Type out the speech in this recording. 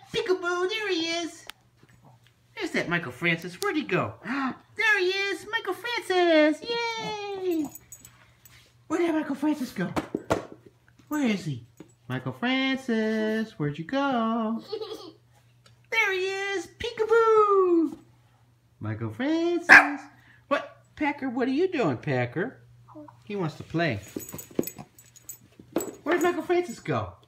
Peekaboo, there he is. There's that Michael Francis. Where'd he go? There he is, Michael Francis. Yay! Where did Michael Francis go? Where is he? Michael Francis, where'd you go? There he is, Peekaboo. Michael Francis. What, Packer, what are you doing, Packer? He wants to play. Where'd Michael Francis go?